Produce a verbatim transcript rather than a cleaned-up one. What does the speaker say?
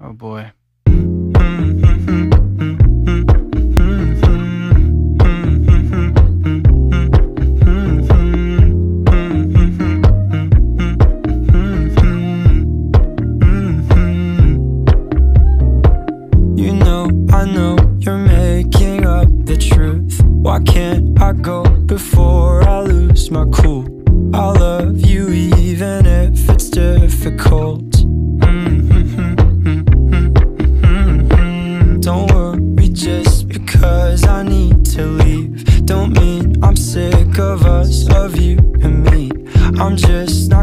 Oh boy. You know, I know you're making up the truth. Why can't I go before I lose my cool? I love you even if it's difficult. Don't worry just because I need to leave. Don't mean I'm sick of us, of you and me. I'm just not